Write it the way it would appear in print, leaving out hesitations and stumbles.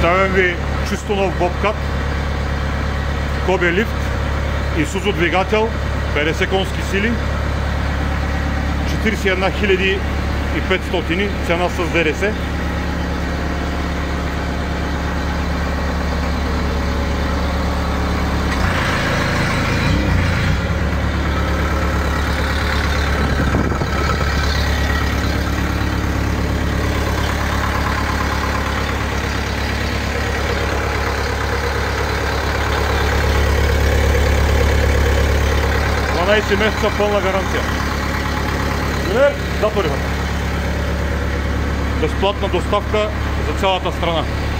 Представям ви чисто нов Bobcat, Kobe лифт, Isuzu двигател, 50 конски сили, 41 500, цена с ДДС. Месеца пълна гаранция. Затвори. Безплатна доставка за цялата страна.